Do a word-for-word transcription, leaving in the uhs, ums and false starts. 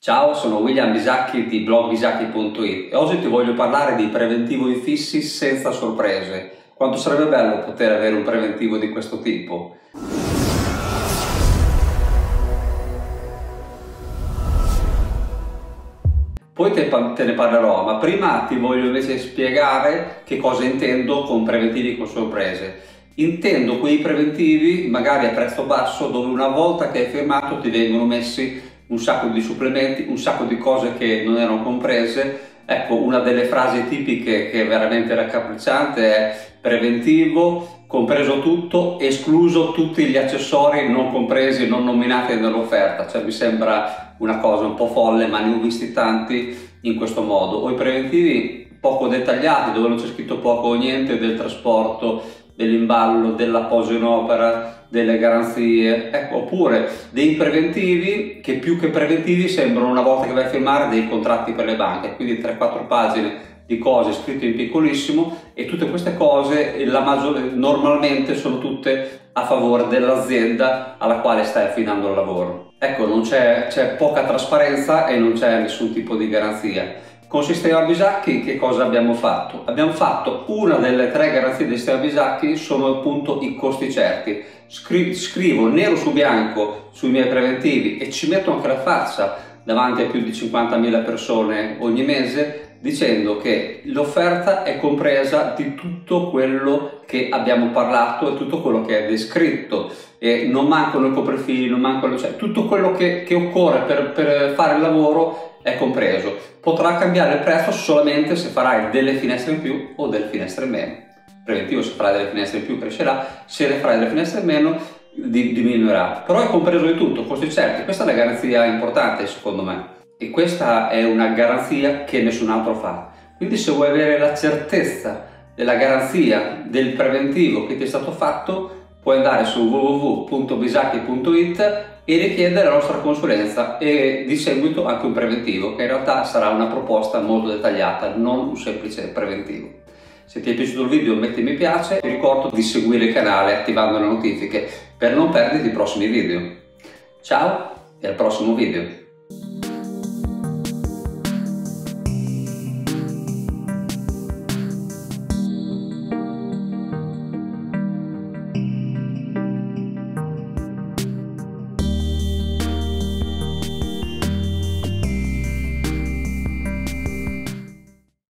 Ciao, sono William Bisacchi di blog bisacchi punto it e oggi ti voglio parlare di preventivo infissi senza sorprese. Quanto sarebbe bello poter avere un preventivo di questo tipo. Poi te, te ne parlerò, ma prima ti voglio invece spiegare che cosa intendo con preventivi con sorprese. Intendo quei preventivi magari a prezzo basso dove una volta che hai firmato ti vengono messi un sacco di supplementi, un sacco di cose che non erano comprese. Ecco, una delle frasi tipiche che è veramente raccapricciante è preventivo, compreso tutto, escluso tutti gli accessori non compresi e non nominati nell'offerta. Cioè mi sembra una cosa un po' folle, ma ne ho visti tanti in questo modo. O i preventivi poco dettagliati dove non c'è scritto poco o niente del trasporto, dell'imballo, della posa in opera, delle garanzie, ecco, oppure dei preventivi che più che preventivi sembrano una volta che vai a firmare dei contratti per le banche, quindi tre quattro pagine di cose scritte in piccolissimo, e tutte queste cose la maggior, normalmente sono tutte a favore dell'azienda alla quale stai affidando il lavoro. Ecco, non c'è, c'è poca trasparenza e non c'è nessun tipo di garanzia. Con Sistema Bisacchi che cosa abbiamo fatto? Abbiamo fatto una delle tre garanzie del Sistema Bisacchi, sono appunto i costi certi. Scri scrivo nero su bianco sui miei preventivi e ci metto anche la faccia davanti a più di cinquantamila persone ogni mese, dicendo che l'offerta è compresa di tutto quello che abbiamo parlato e tutto quello che è descritto, e non mancano i coprifili, non mancano, cioè tutto quello che, che occorre per, per fare il lavoro è compreso. Potrà cambiare il prezzo solamente se farai delle finestre in più o delle finestre in meno. Preventivo, se farai delle finestre in più crescerà, se ne farai delle finestre in meno diminuirà, però è compreso di tutto, costi certi. Questa è una garanzia importante secondo me, e questa è una garanzia che nessun altro fa. Quindi se vuoi avere la certezza della garanzia del preventivo che ti è stato fatto, puoi andare su w w w punto bisacchi punto it e richiedere la nostra consulenza e di seguito anche un preventivo, che in realtà sarà una proposta molto dettagliata, non un semplice preventivo. Se ti è piaciuto il video metti mi piace, ti ricordo di seguire il canale attivando le notifiche per non perdere i prossimi video. Ciao e al prossimo video!